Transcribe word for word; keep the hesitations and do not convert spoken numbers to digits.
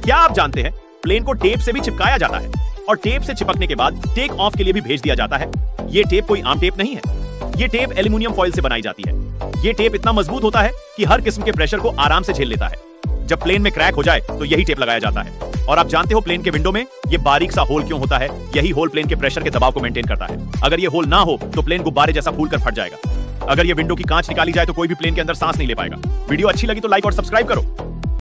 क्या आप जानते हैं प्लेन को टेप से भी चिपकाया जाता है और टेप से चिपकने के बाद टेक ऑफ के लिए भी भेज दिया जाता है। ये टेप कोई आम टेप नहीं है, ये टेप एल्यूमिनियम फॉइल से बनाई जाती है। ये टेप इतना मजबूत होता है कि हर किस्म के प्रेशर को आराम से झेल लेता है। जब प्लेन में क्रैक हो जाए तो यही टेप लगाया जाता है। और आप जानते हो प्लेन के विंडो में ये बारीक सा होल क्यों होता है? यही होल प्लेन के प्रेशर के दबाव को मेंटेन करता है। अगर ये होल ना हो तो प्लेन गुब्बारे जैसा फूल कर फट जाएगा। अगर ये विंडो की कांच निकाली जाए तो कोई भी प्लेन के अंदर सांस नहीं ले पाएगा। वीडियो अच्छी लगी तो लाइक और सब्सक्राइब करो।